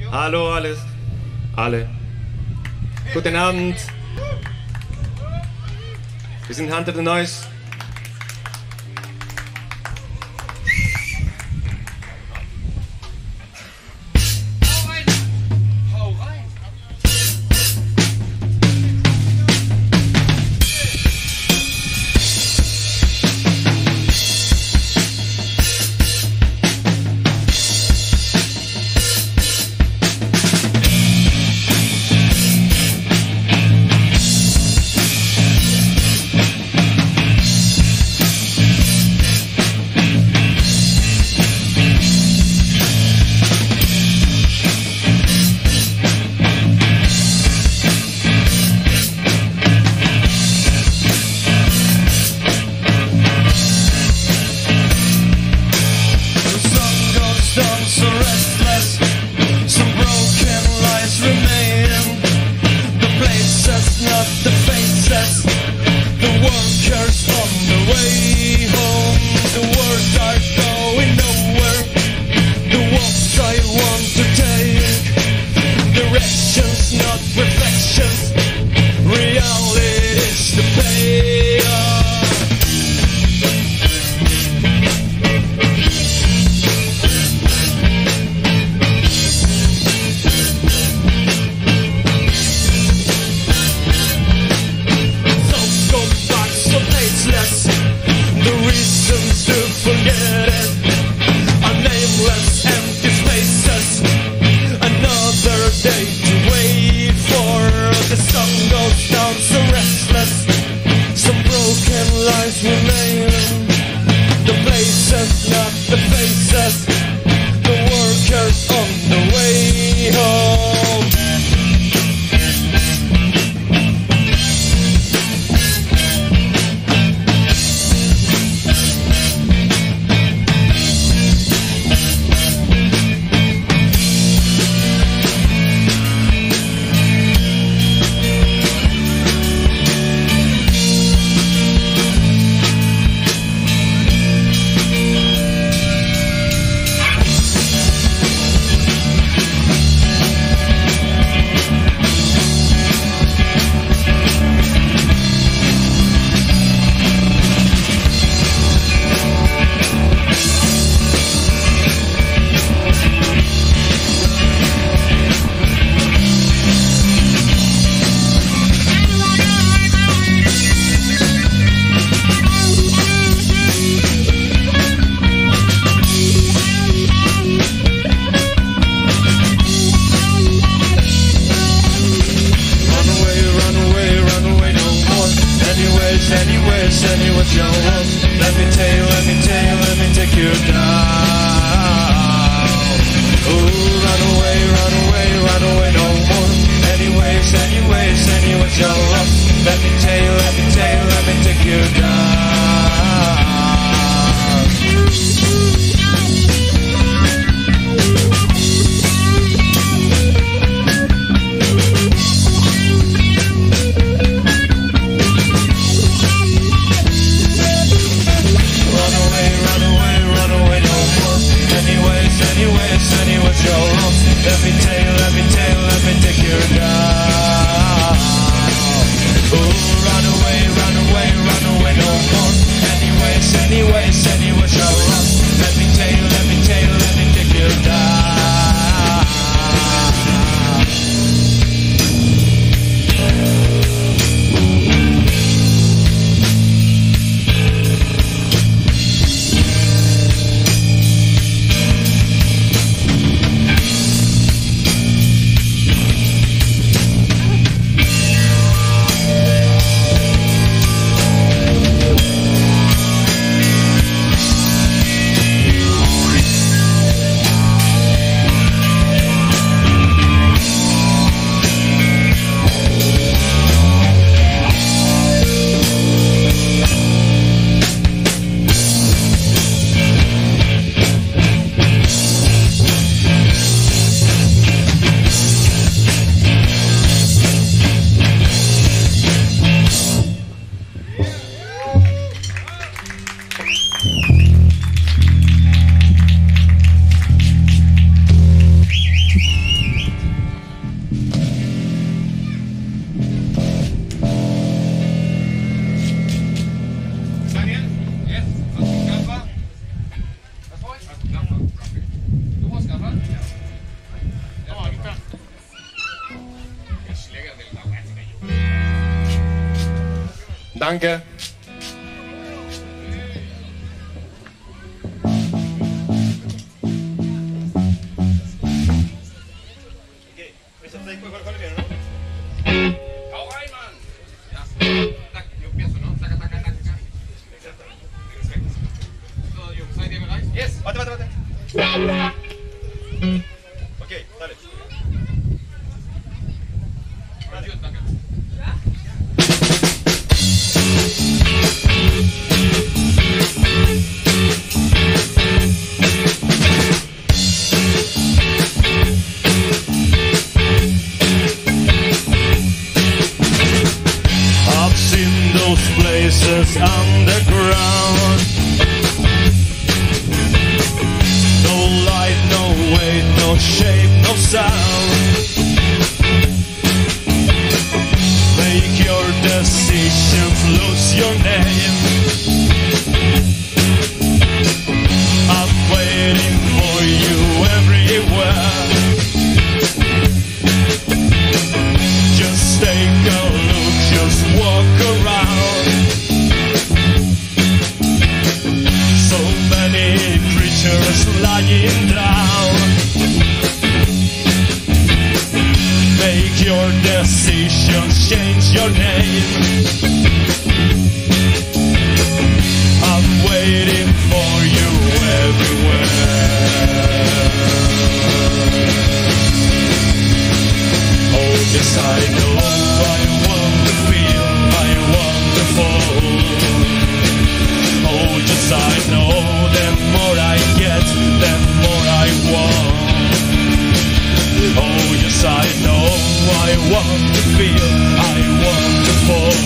Hallo alles. Alle. Guten Abend. Wir sind Hunter the Noise. Danke. Yes, warte. Okay, dale. Adiós, danke. I've seen those places underground. No light, no weight, no shape, no sound. Make your decisions, lose your name. I'm waiting for you everywhere. Just take a look, just walk around. So many creatures lying down. Make your decisions, change your name. I'm waiting for you everywhere. Oh, yes, I know I want to feel, I want to fall. Oh, yes, I know the more I get, the more I want. Oh, yes, I know I want to feel, I want to fall.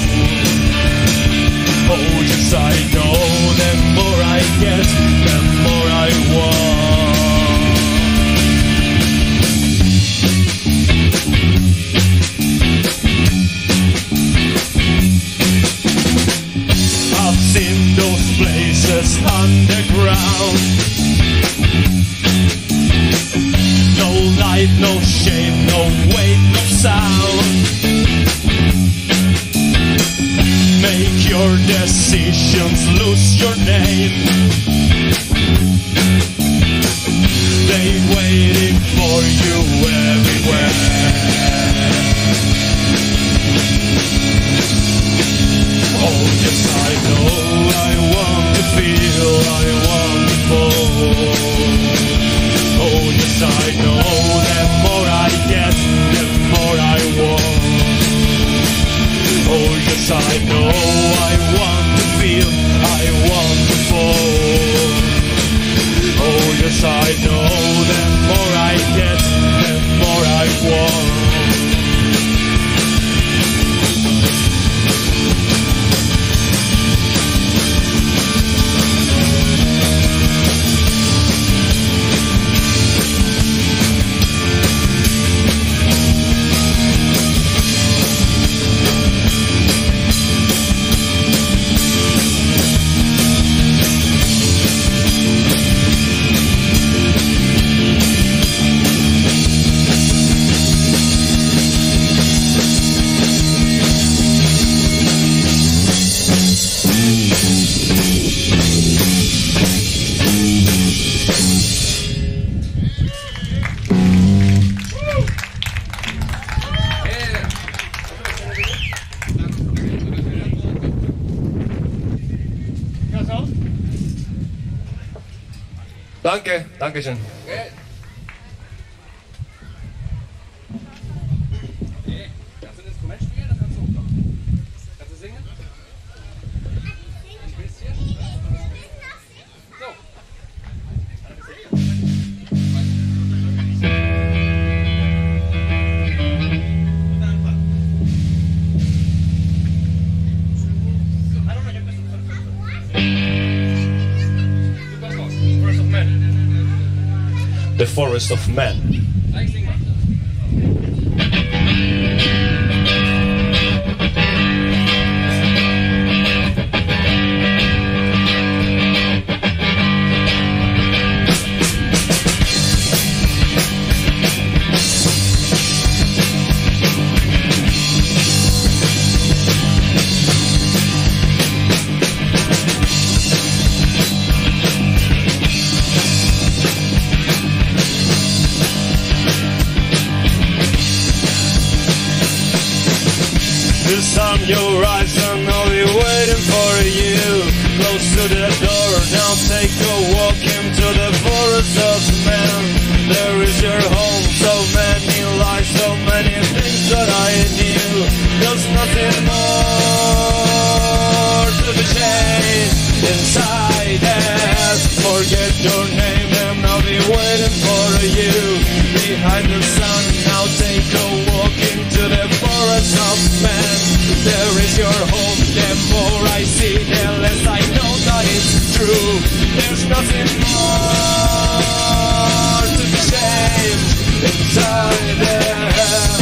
Oh, yes, I know the more I get, the more I want. I've seen those places underground. No light, no shape, no weight, no sound. Make your decisions, lose your name. They waiting for you everywhere. Oh, yes, I know I want to feel, I want to fall. Oh, yes, I know the more I get, the more I want. Oh, yes, I know I want to feel, I want to fall. Oh, yes, I know the more I get, the more I want. Danke, Dankeschön. Kannst du ein Instrument spielen? Dann kannst du hochkommen. Kannst du singen? Ein bisschen? So. The Forest of Men. sun, your eyes, and I'll be waiting for you. Close to the door, now take a walk into the forest of man. There is your home, so many lies, so many things that I knew. There's nothing more to be changed inside it. Forget your name and I'll be waiting for you. Behind the sun, now take a walk into the forest of man. There is your home, the more I see, the less I know that it's true. There's nothing more to change inside there.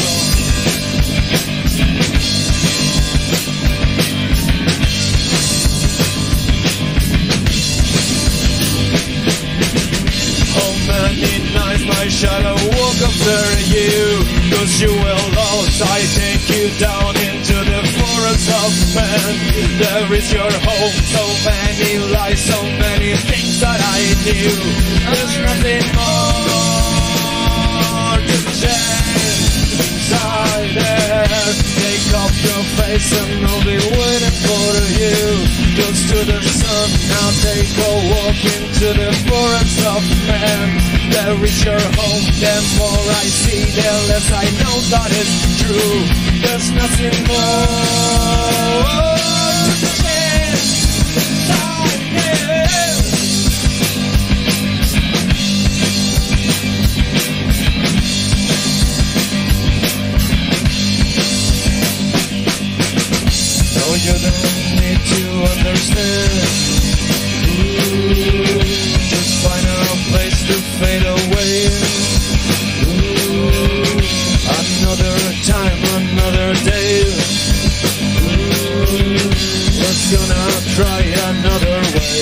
How many nights my shadow walk after you? Cause you will lose, I take you down into the forest of man. There is your home, so many lies, so many things that I knew. There's nothing more to change inside there. Take off your face and I'll be waiting for you. Close to the sun, now take a walk into the forest of man. There is your home, the more I see, the less I know that it's true. There's nothing more to change inside here. No, you don't need to understand. Ooh, just find a place to fade away. Ooh, another time, another day. Ooh, let's gonna try another way.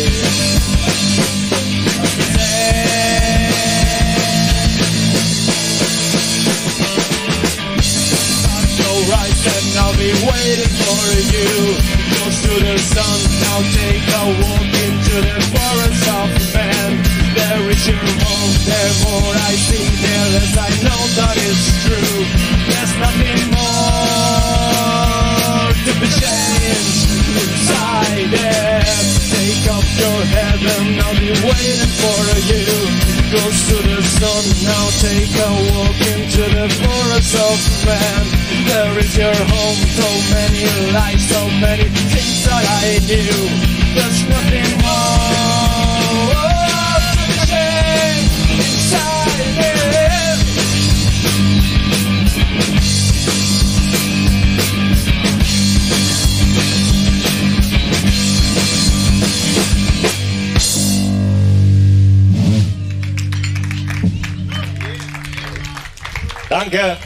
Rise and I'll be waiting for you. Close to the sun, now take a walk into the forest of man. There is your home, the more I see, the less I know that it's true. There's nothing more to be changed inside it. Take off your head and I'll be waiting for you. Close to the sun, now take a walk into the forest of man. There is your home, so many lies, so many things that I knew. There's nothing more to change inside it. Danke.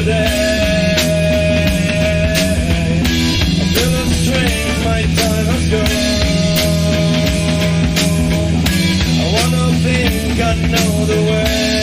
today. I feel the strange, my time has gone. I wanna think I know the way.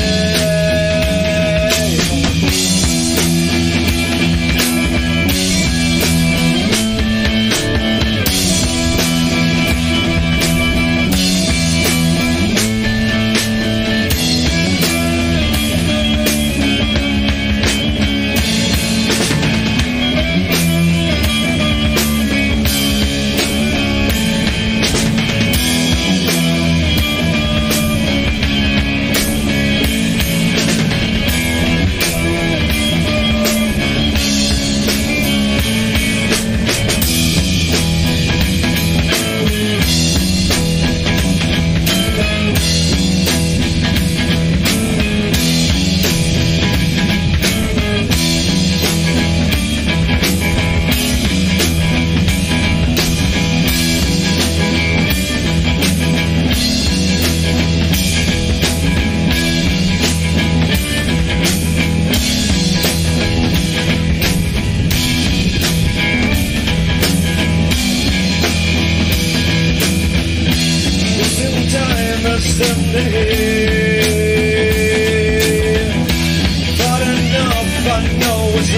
But enough, I know it's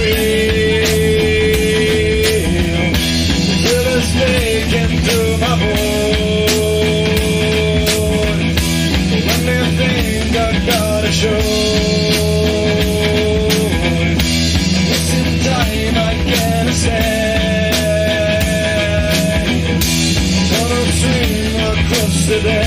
real. The thrill is taken through my bones. Let me think I gotta show. Missing time, I can't stand. Gonna swing across the day.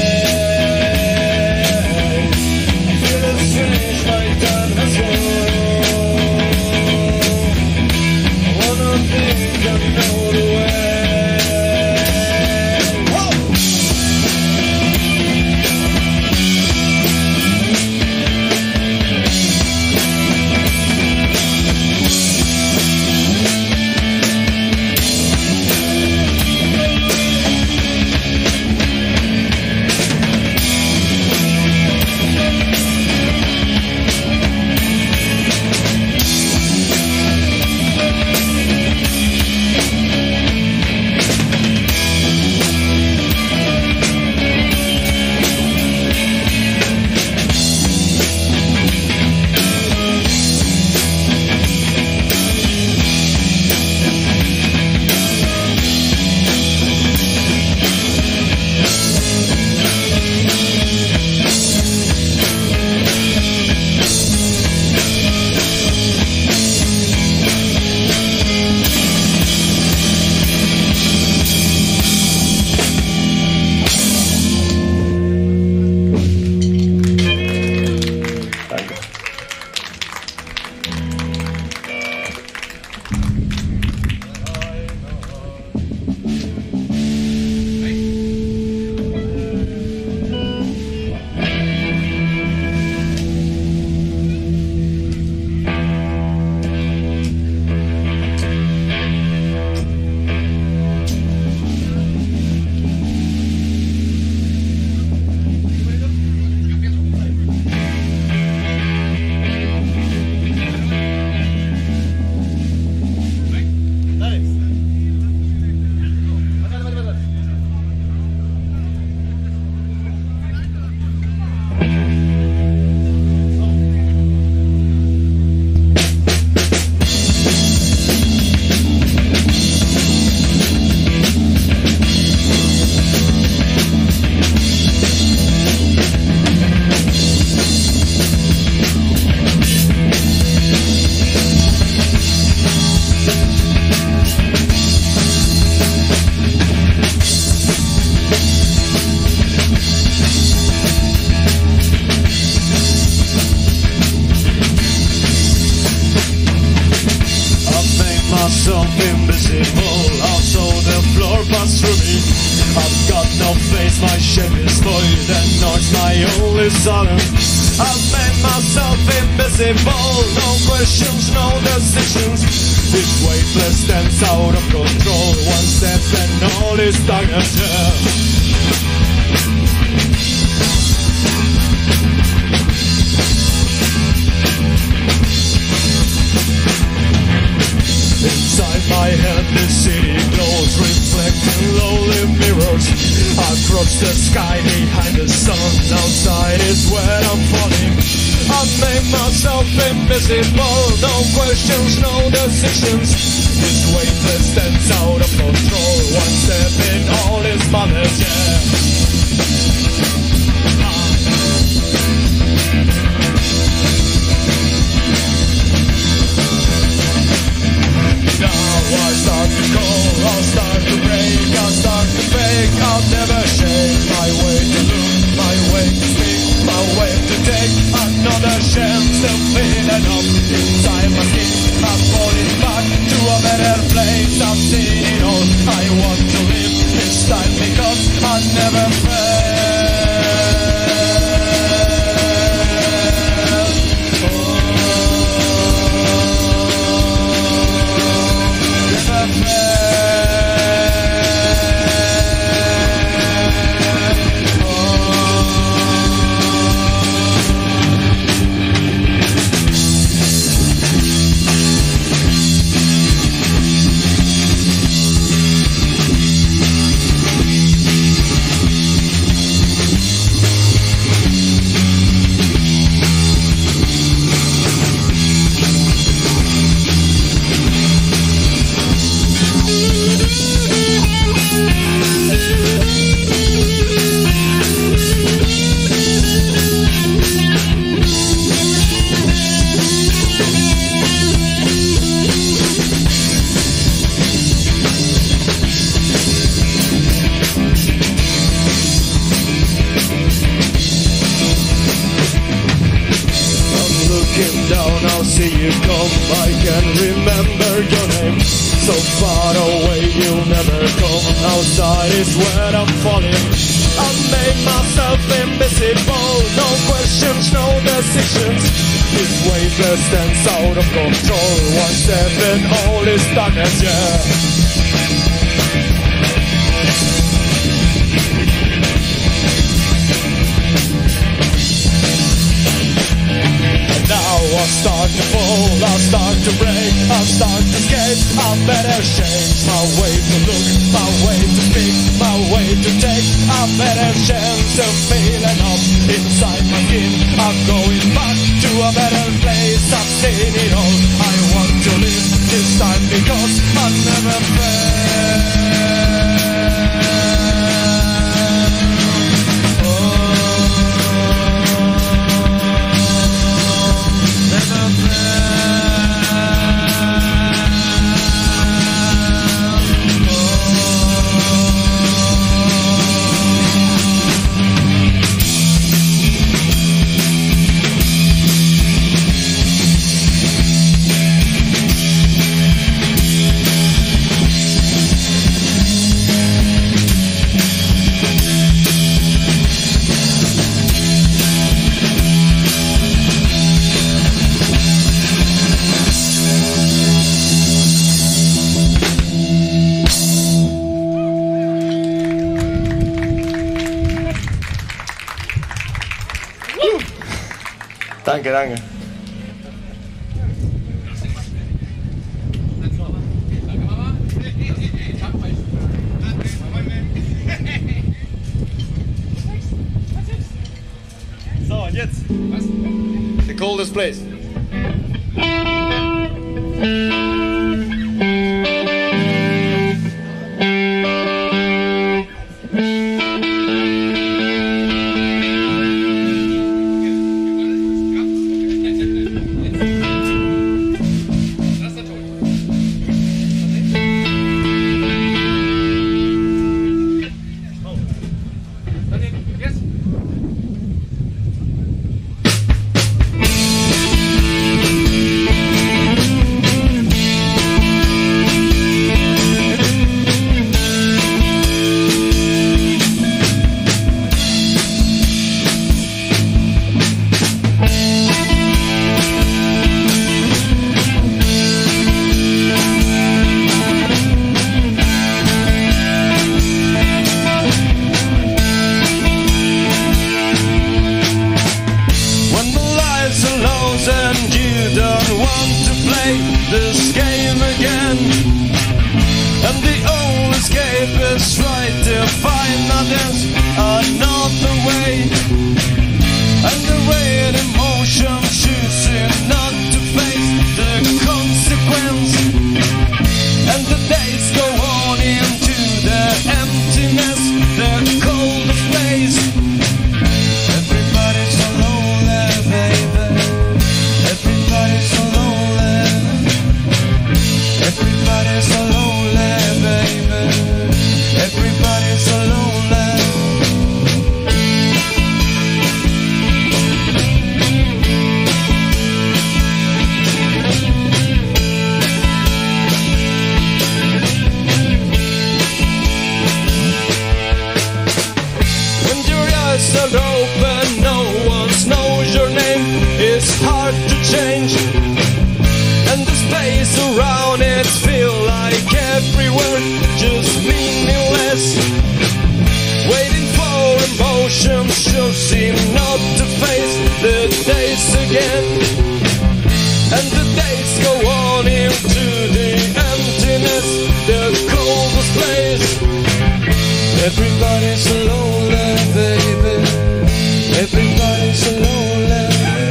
myself invisible, also the floor passed through me. I've got no face, my shape is void, and noise my only silence. I've made myself invisible, no questions, no decisions. This weightless stands out of control, one step and all is darkness. the sky behind the sun. Outside is where I'm falling. I make myself invisible. No questions, no decisions. This weightless stands out of control. One step in, all is madness, yeah. Now I start to call, I'll start to break, I'll start to fake, I'll never shake. My way to look, my way to speak, my way to take another chance to feel enough inside my skin. I'm falling back to a better place. I've seen it all. I want to live this time because I never fail. See you come, I can remember your name. So far away you'll never come. Outside is where I'm falling. I made myself invisible. No questions, no decisions. This weightless stands out of control. One step in all is darkness, yeah. Now I start to fall, I start to break, I start to escape. I better change my way to look, my way to speak, my way to take. I better change to feel enough inside my skin. I'm going back to a better place. I've seen it all. I want to live this time because I never fail. Danke, danke. So, und jetzt? Was? The coldest place. this game again, and the only escape is right to find others another way. And the red emotion choosing not to face the consequence. And the days go on into the emptiness, the coldest place. Everybody's so lonely, baby. Everybody's so lonely. Everybody's so lonely, baby. Everybody's so lonely. When your eyes are open, no one knows your name. It's hard to change. And the space around it feel like everywhere just meaningless. Waiting for emotions, choosing not to face the days again. And the days go on into the emptiness, the coldest place. Everybody's so lonely, baby. Everybody's so lonely.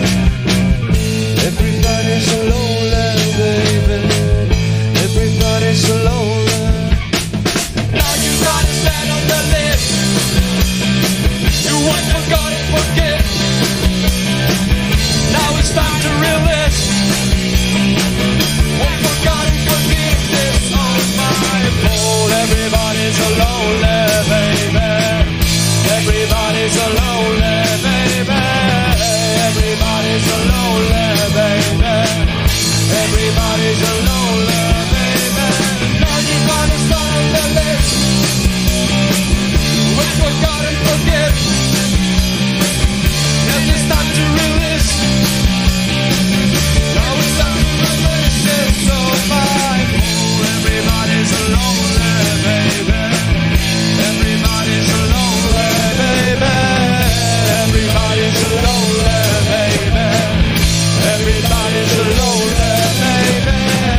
Everybody's so lonely, baby. Everybody's so lonely. Now you gotta stand on the list. You want forgot and forget. Now it's time to release. What forgot and forget this on my fault. Everybody's so lonely, baby. Everybody's so lonely, baby. Everybody's so lonely, baby. Everybody's so lonely, baby. Now you gotta start on the list. We forgot and forget. And it's time to release. Now it's time to release. It's so fine. Everybody's so lonely, baby. Everybody's so lonely, baby. Everybody's so lonely, baby. Everybody's so lonely, baby.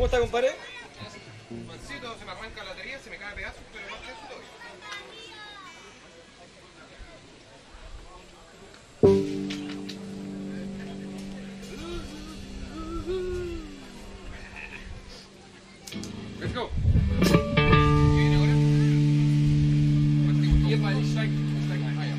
está, compadre? Mancito, se me arranca la batería, se me cae pedazos, pero más que eso todo bien. Let's go. ¿Viene ahora? Hier mal, ich steig mal. Ah, ja.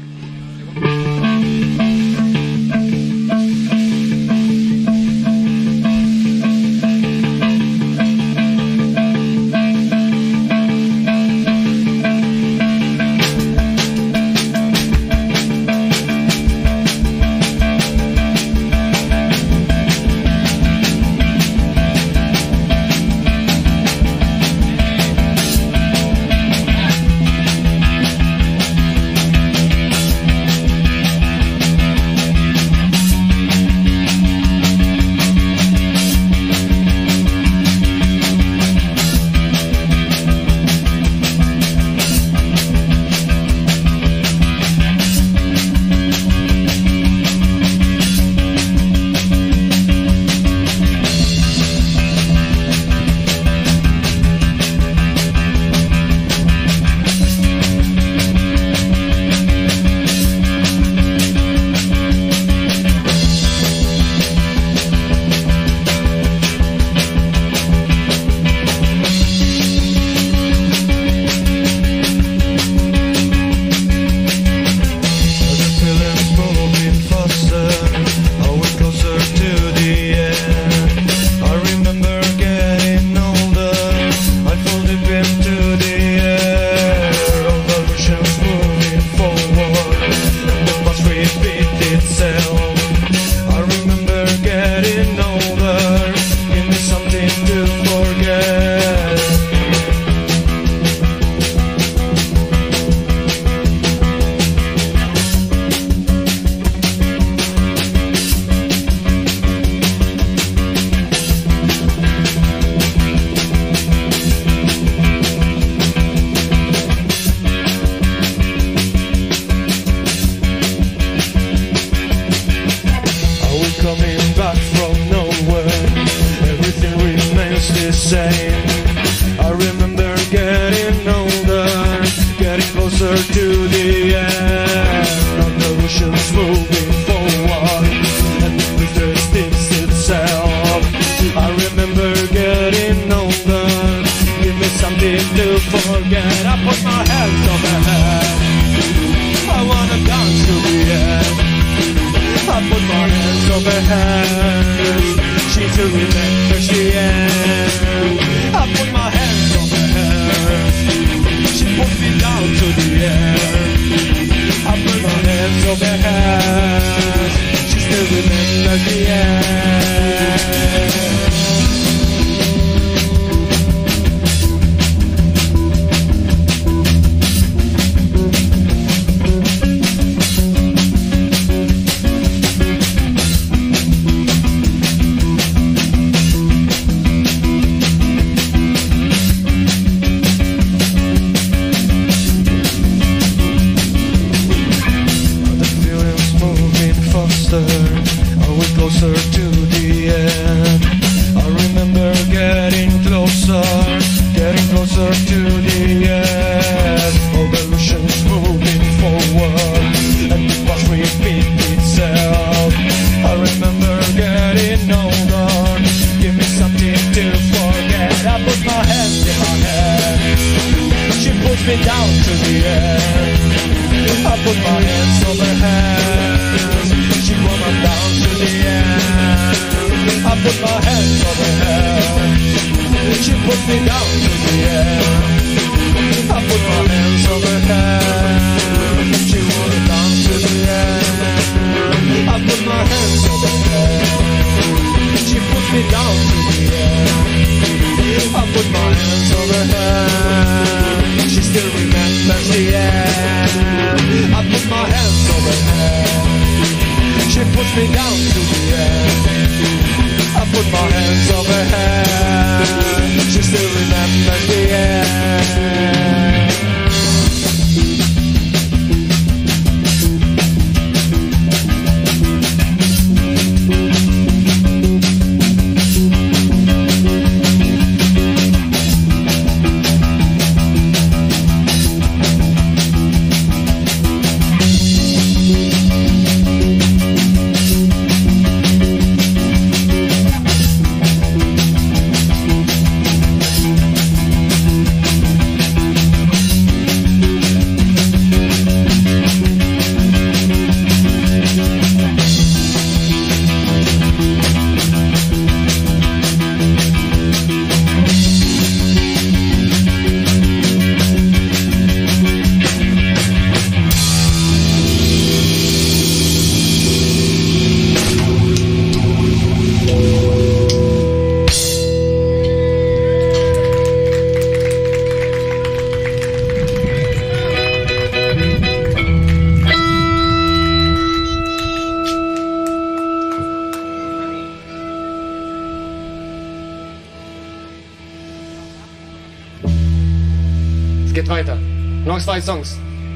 songs, 5 songs.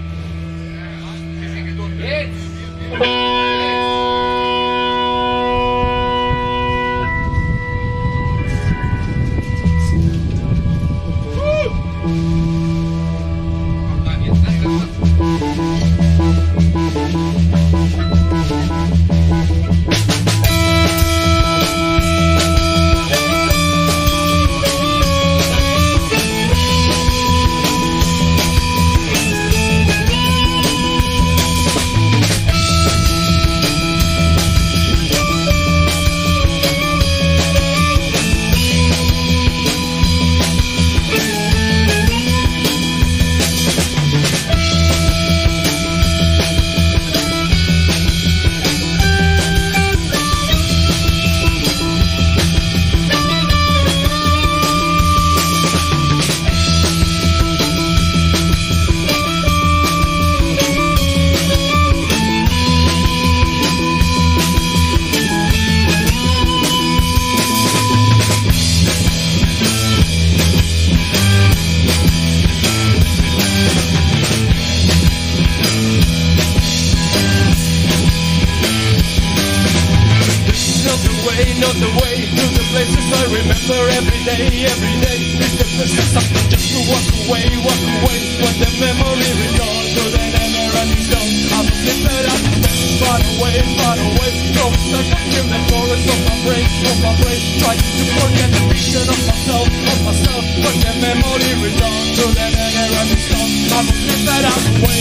Not the way to the places I remember every day. It's the places something just to walk away. When the memory returns to the never-ending song, I will flip it up, far away. Go stuck in the forest of my brain. Try to forget the vision of myself. When the memory returns to the never-ending song, I will flip it up away.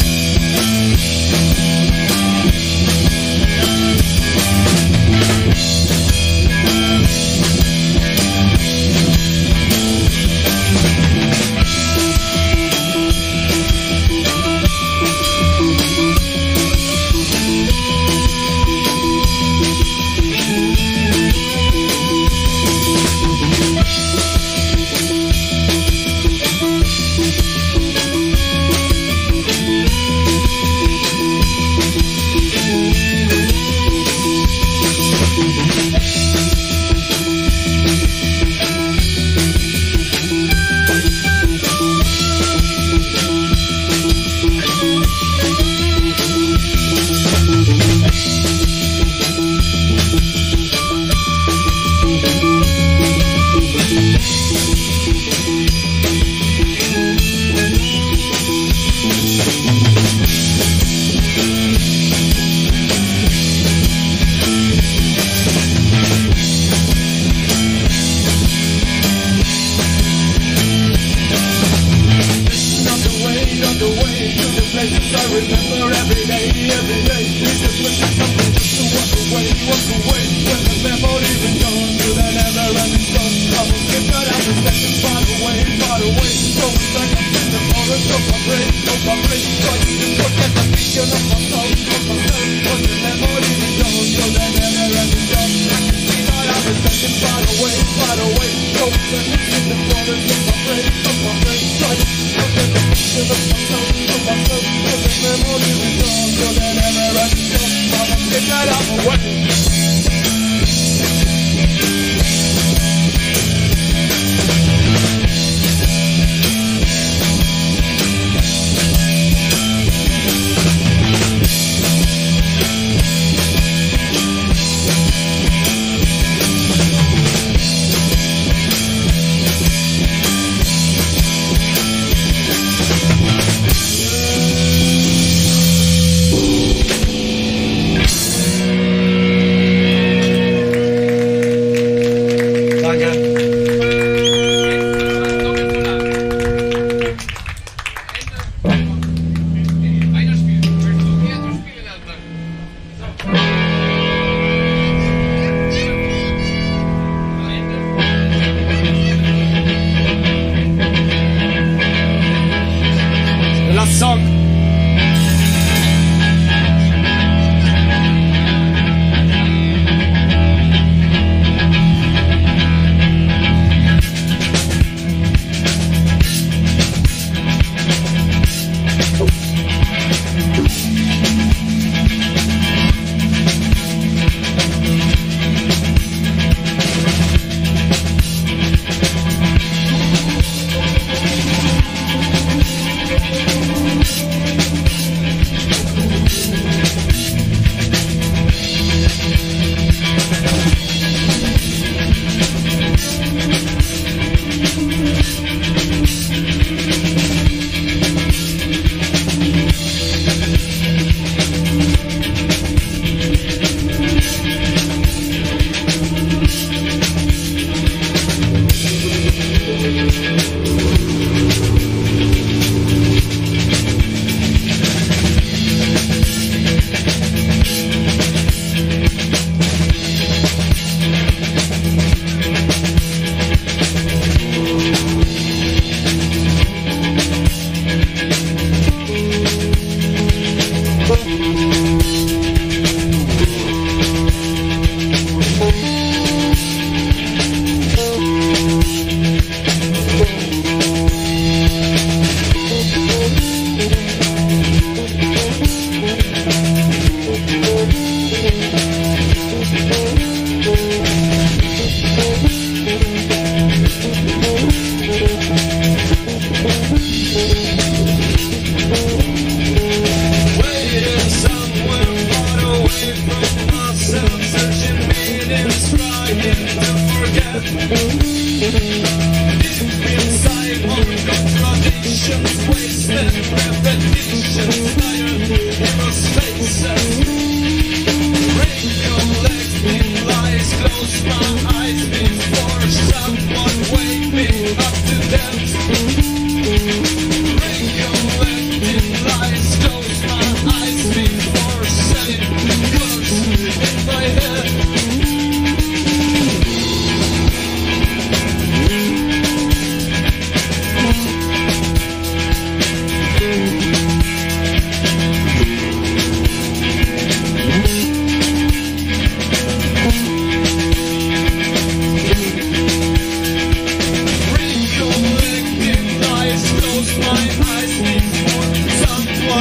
I remember every day. It's the places something just to walk away. When the memory returns to the never-ending song, I will skip that out and step far away. Going back up in the forest of my brain. Trying to forget the vision of myself. When the memory returns to the never-ending song, I can see that I was stepping far away. Going back up in the forest of my brain. Trying to forget the vision of myself. When the memory returns to the never-ending song, I will skip that out away.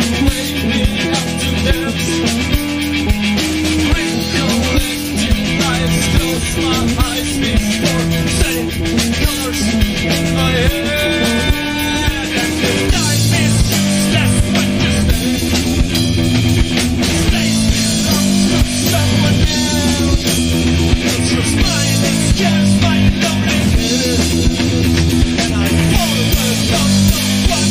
someone wake me up to dance. Recollecting lies, close my eyes before setting colors in my head. And the night is useless when you stay. Space belongs to someone else. Your smile scares my loneliness, and I fall apart on someone.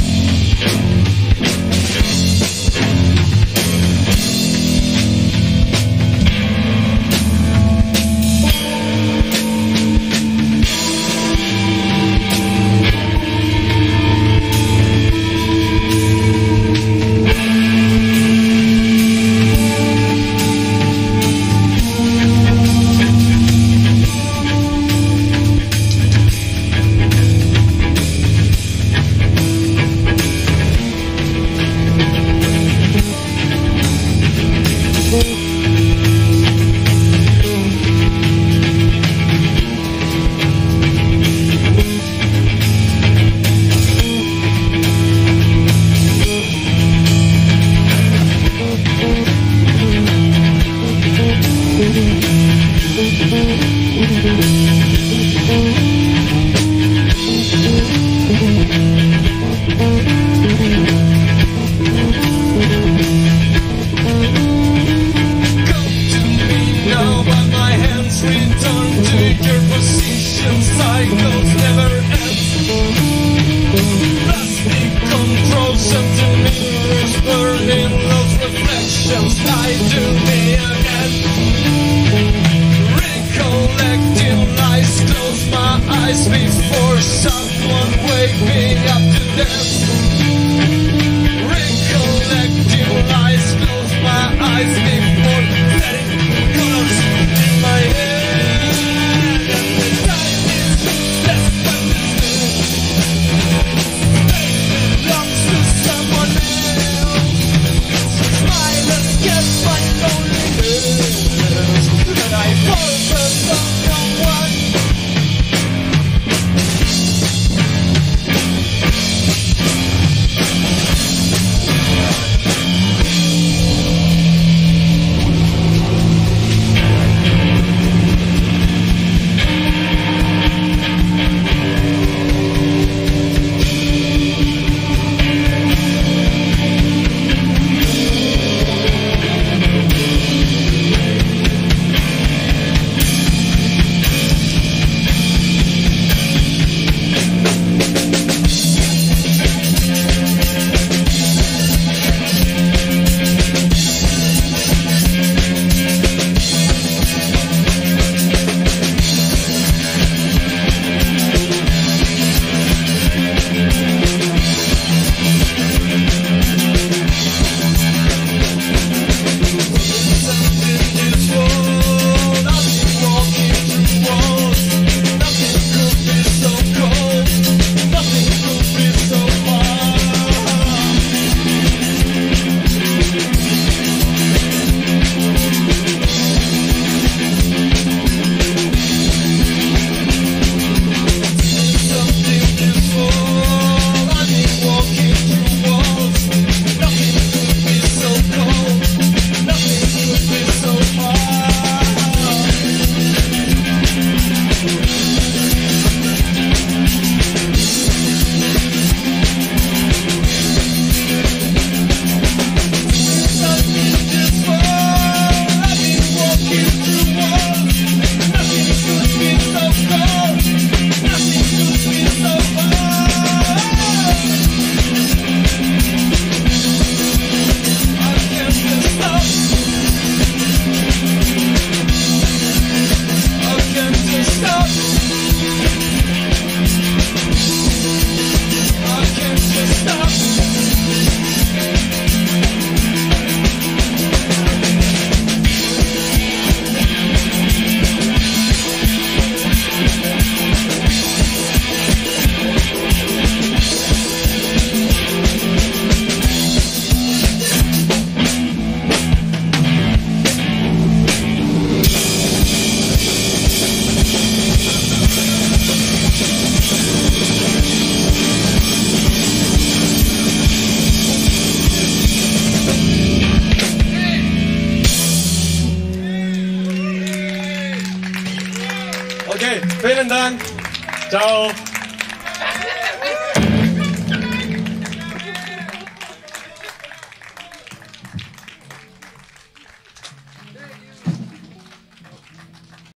Before someone wake me up to dance. Recollecting lies, close my eyes before setting colors in my head. And the time is useless when space belongs to someone else. Your smile escapes my loneliness, and I fall for someone. Vielen Dank. Ciao.